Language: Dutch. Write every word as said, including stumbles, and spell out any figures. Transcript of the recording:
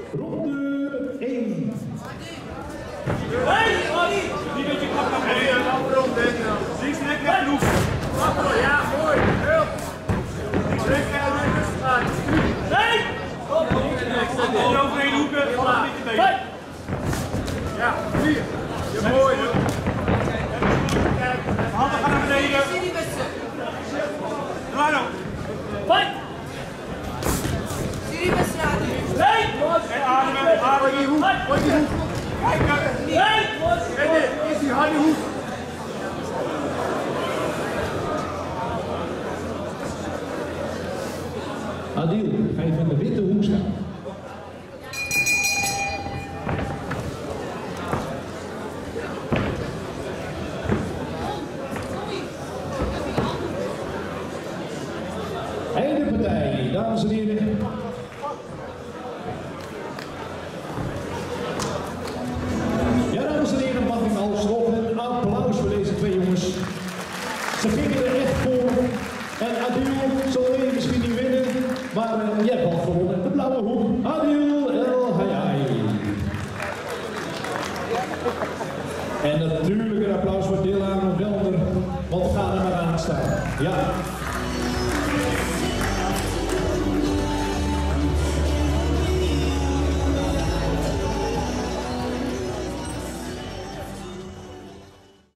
Ronde één. Hey, Adi! Die beetje knap naar beneden. Links recht naar ploeg. Ja, mooi. Heel. Links recht naar de nee! Kom overheen hoeken. Val niet te benen. Ja, vier. Ja, mooi. Handen gaan naar beneden. Draai nog. Fight! Nee! En ademen, ademen. Die hoek, wat die hoek. Kijk, nee! En dit is die harde hoek. Adil, ga je van de witte hoek staan. Einde partij, dames en heren. Ja, dames en heren, mag ik alsnog een applaus voor deze twee jongens. Ze gingen er echt voor. En Adil zal je misschien niet winnen, maar uh, jij hebt al gewonnen. De blauwe hoek, Adil El Hayai. En natuurlijk een applaus voor Dylan Welder, want we gaan er maar aan staan. Ja.